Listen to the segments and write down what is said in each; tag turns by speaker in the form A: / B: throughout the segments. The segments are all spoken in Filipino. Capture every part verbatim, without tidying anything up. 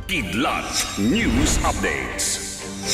A: Kidlat News Updates.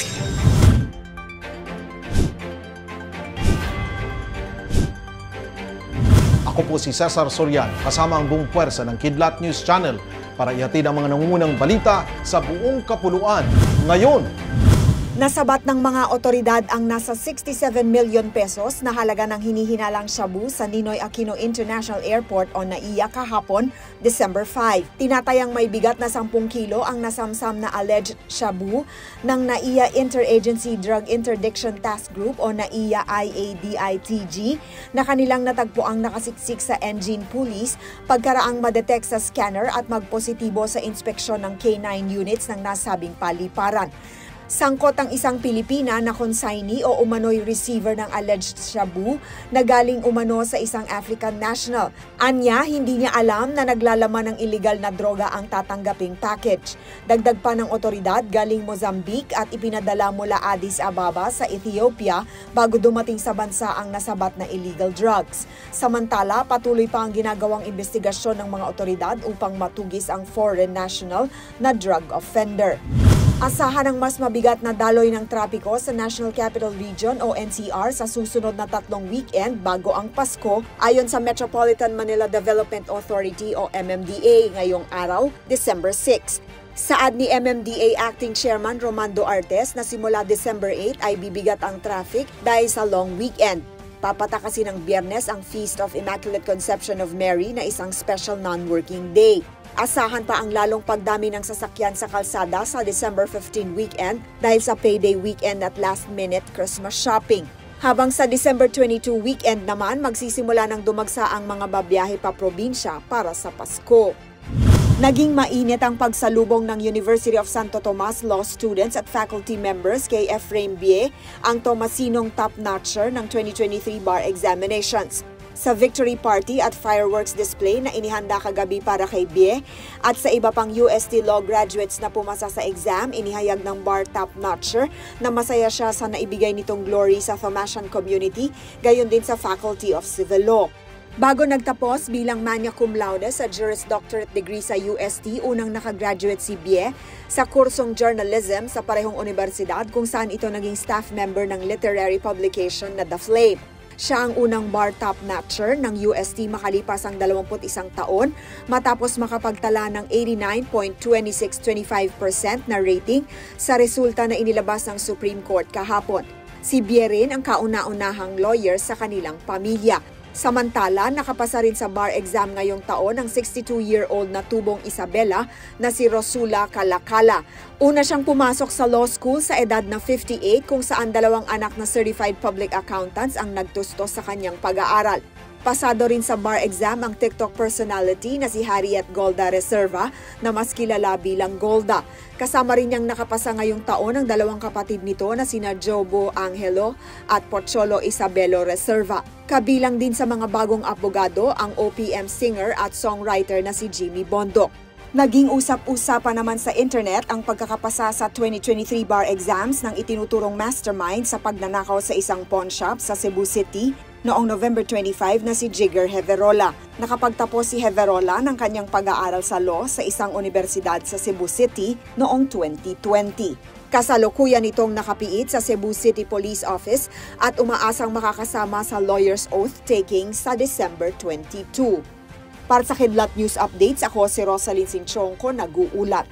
B: Ako po si Cesar Soriano, kasama ang buong puwersa ng Kidlat News Channel para ihatid ang mga nangungunang balita sa buong kapuluan. Ngayon,
C: nasabat ng mga otoridad ang nasa sixty-seven million pesos na halaga ng hinihinalang shabu sa Ninoy Aquino International Airport o NAIA kahapon, December five. Tinatayang may bigat na ten kilo ang nasamsam na alleged shabu ng NAIA Interagency Drug Interdiction Task Group o NAIA I A D I T G na kanilang natagpuang nakasiksik sa engine pulleys pagkaraang madetect sa scanner at magpositibo sa inspeksyon ng K nine units ng nasabing paliparan. Sangkot ang isang Pilipina na consignee o umano'y receiver ng alleged shabu na galing umano sa isang African national. Anya, hindi niya alam na naglalaman ng illegal na droga ang tatanggaping package. Dagdag pa ng otoridad, galing Mozambique at ipinadala mula Addis Ababa sa Ethiopia bago dumating sa bansa ang nasabat na illegal drugs. Samantala, patuloy pa ang ginagawang investigasyon ng mga otoridad upang matugis ang foreign national na drug offender. Asahan ang mas mabigat na daloy ng trapiko sa National Capital Region o N C R sa susunod na tatlong weekend bago ang Pasko ayon sa Metropolitan Manila Development Authority o M M D A ngayong araw, December six. Saad ni M M D A Acting Chairman Romando Artes na simula December eight ay bibigat ang traffic dahil sa long weekend. Papatakasin ng Biyernes ang Feast of Immaculate Conception of Mary na isang special non-working day. Asahan pa ang lalong pagdami ng sasakyan sa kalsada sa December fifteen weekend dahil sa payday weekend at last-minute Christmas shopping. Habang sa December twenty-two weekend naman, magsisimula ng dumagsa ang mga babiyahe pa probinsya para sa Pasko. Naging mainit ang pagsalubong ng University of Santo Tomas law students at faculty members kay Efrain Bie, ang Tomasinong top-notcher ng twenty twenty-three bar examinations. Sa victory party at fireworks display na inihanda kagabi para kay Bie at sa iba pang U S T Law graduates na pumasa sa exam, inihayag ng bar top-notcher na masaya siya sa naibigay nitong glory sa Thomasian community, gayon din sa Faculty of Civil Law. Bago nagtapos bilang magna cum laude sa Juris Doctorate degree sa U S T, unang nakagraduate si Bie sa kursong journalism sa parehong universidad kung saan ito naging staff member ng literary publication na The Flame. Siya ang unang bar top-notcher ng U S T makalipas ang dalawampu't isang taon matapos makapagtala ng eighty-nine point two six two five percent na rating sa resulta na inilabas ng Supreme Court kahapon. Si Bie rin ang kauna-unahang lawyer sa kanilang pamilya. Samantala, nakapasa rin sa bar exam ngayong taon ang sixty-two-year-old na tubong Isabela na si Rosula Calacala. Una siyang pumasok sa law school sa edad na fifty-eight kung saan dalawang anak na certified public accountants ang nagtusto sa kanyang pag-aaral. Pasado rin sa bar exam ang TikTok personality na si Harriet Golda Reserva na mas kilala bilang Golda. Kasama rin niyang nakapasa ngayong taon ang dalawang kapatid nito na sina Jobo Angelo at Pocholo Isabelo Reserva. Kabilang din sa mga bagong abogado ang O P M singer at songwriter na si Jimmy Bondoc. Naging usap-usapan naman sa internet ang pagkakapasa sa twenty twenty-three bar exams ng itinuturong mastermind sa pagnanakaw sa isang pawn shop sa Cebu City noong November twenty-five na si Jigger Heverola. Nakapagtapos si Heverola ng kanyang pag-aaral sa law sa isang universidad sa Cebu City noong twenty twenty. Kasalukuyan itong nakapiit sa Cebu City Police Office at umaasang makakasama sa lawyer's oath taking sa December twenty-two. Para sa Kidlat News Updates, ako si Rosalyn Sinchonco, nag-uulat.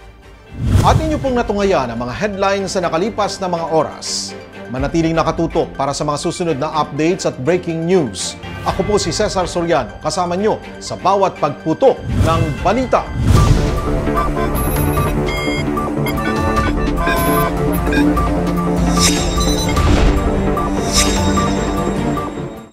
B: At inyo pong natungayan ang mga headlines sa nakalipas na mga oras. Manatiling nakatutok para sa mga susunod na updates at breaking news. Ako po si Cesar Soriano, kasama nyo sa bawat pagputok ng balita.